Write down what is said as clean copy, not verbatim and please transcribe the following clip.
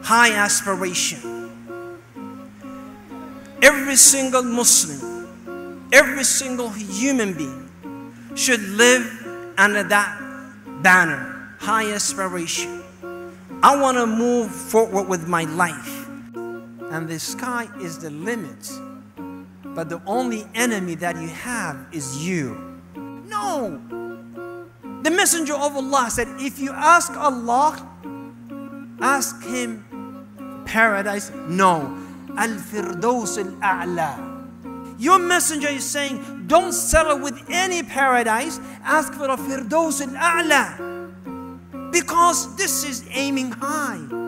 high aspiration. Every single Muslim, every single human being should live under that banner, high aspiration. I want to move forward with my life. And the sky is the limit. But the only enemy that you have is you. No! The Messenger of Allah said, if you ask Allah, ask Him paradise. No. Al-Firdaus al-A'la. Your Messenger is saying, don't settle with any paradise. Ask for a Firdaus al-A'la. Because this is aiming high.